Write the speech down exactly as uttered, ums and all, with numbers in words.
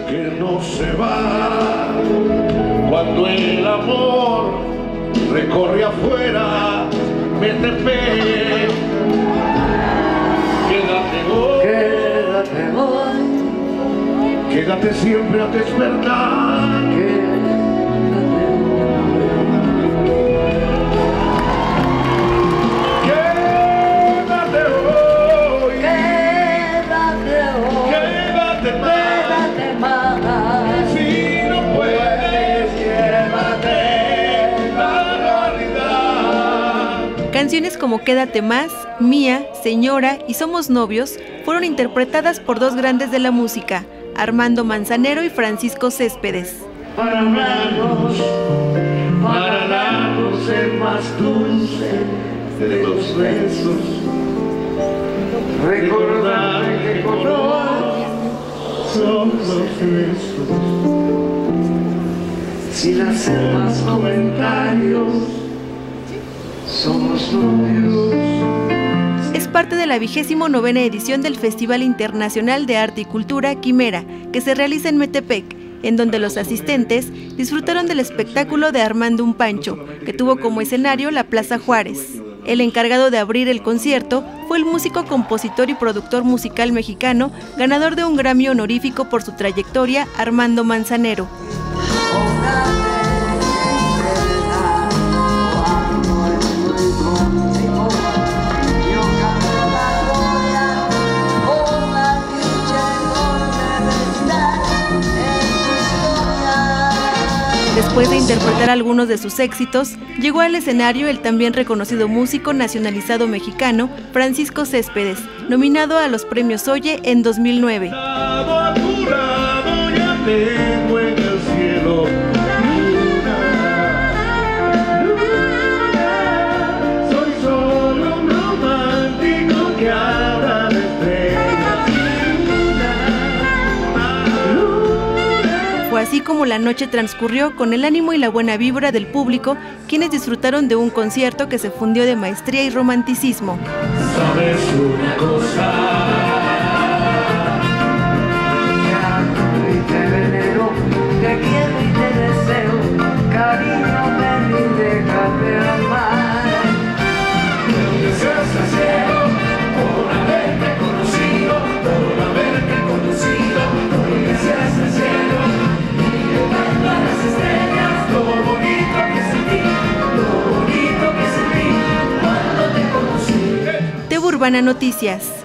que no se va, cuando el amor recorre afuera, Metepec. Quédate hoy, Quédate hoy, quédate siempre a despertar. Quédate hoy, quédate hoy, quédate más. quédate más. Si no puedes, llévate la realidad. Canciones como Quédate Más, Mía, Señora y Somos Novios fueron interpretadas por dos grandes de la música, Armando Manzanero y Francisco Céspedes. Para hablarnos, para darnos el más dulce de los besos, recordar que color son los besos, sin hacer más comentarios, somos novios. Es parte de la vigésimo novena edición del Festival Internacional de Arte y Cultura Quimera, que se realiza en Metepec, en donde los asistentes disfrutaron del espectáculo de Armando un Pancho, que tuvo como escenario la Plaza Juárez. El encargado de abrir el concierto fue el músico, compositor y productor musical mexicano, ganador de un Grammy honorífico por su trayectoria, Armando Manzanero. Después de interpretar algunos de sus éxitos, llegó al escenario el también reconocido músico nacionalizado mexicano Francisco Céspedes, nominado a los premios Oye en dos mil nueve. Fue así como la noche transcurrió con el ánimo y la buena vibra del público, quienes disfrutaron de un concierto que se fundió de maestría y romanticismo. ¿Sabes una cosa? Te venero, te quiero y te deseo, cariño, ven y déjate amar. Gracias al cielo por haberte conocido, por haberte conocido, gracias al cielo. Las estrellas, lo bonito que sentí, lo bonito que sentí cuando te conocí. T V Urbana Noticias.